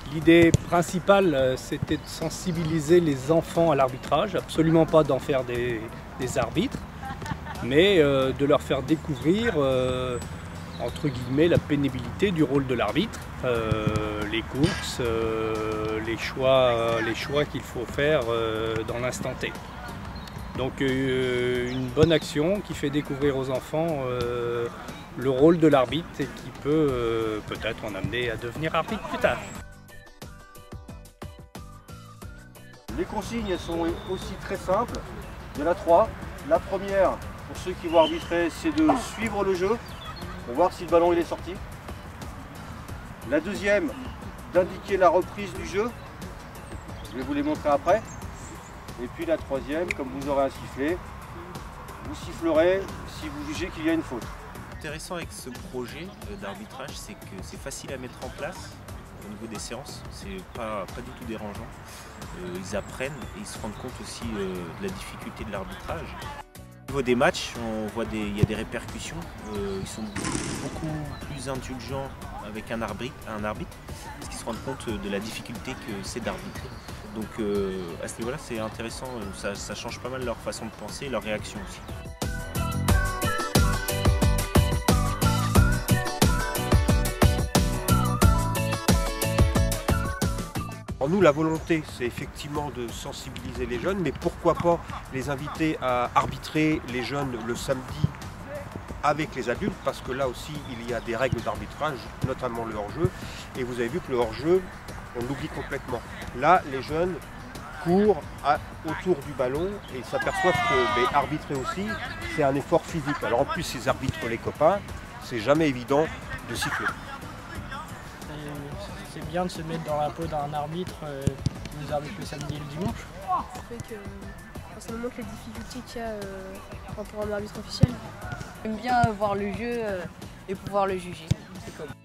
L'idée principale, c'était de sensibiliser les enfants à l'arbitrage, absolument pas d'en faire des arbitres, mais de leur faire découvrir, entre guillemets, la pénibilité du rôle de l'arbitre, les courses, les choix qu'il faut faire dans l'instant T. Donc une bonne action qui fait découvrir aux enfants le rôle de l'arbitre et qui peut peut-être en amener à devenir arbitre plus tard. Les consignes sont aussi très simples, il y en a 3. La première, pour ceux qui vont arbitrer, c'est de suivre le jeu pour voir si le ballon il est sorti. La deuxième, d'indiquer la reprise du jeu, je vais vous les montrer après. Et puis la troisième, comme vous aurez un sifflet, vous sifflerez si vous jugez qu'il y a une faute. Intéressant avec ce projet d'arbitrage, c'est que c'est facile à mettre en place au niveau des séances, c'est pas du tout dérangeant. Ils apprennent et ils se rendent compte aussi de la difficulté de l'arbitrage. Au niveau des matchs, on voit il y a des répercussions, ils sont beaucoup plus indulgents avec un arbitre parce qu'ils se rendent compte de la difficulté que c'est d'arbitrer. Donc à ce niveau-là, c'est intéressant, ça change pas mal leur façon de penser et leur réaction aussi. Alors nous, la volonté, c'est effectivement de sensibiliser les jeunes, mais pourquoi pas les inviter à arbitrer les jeunes le samedi avec les adultes, parce que là aussi, il y a des règles d'arbitrage, notamment le hors-jeu, et vous avez vu que le hors-jeu, on l'oublie complètement. Là, les jeunes courent autour du ballon et s'aperçoivent que arbitrer aussi, c'est un effort physique. Alors en plus, ils arbitrent les copains, c'est jamais évident de siffler. C'est bien de se mettre dans la peau d'un arbitre qui nous arbitre le samedi et le dimanche. Ça fait que ça nous montre les difficultés qu'il y a pour un arbitre officiel. J'aime bien voir le jeu et pouvoir le juger. C'est cool.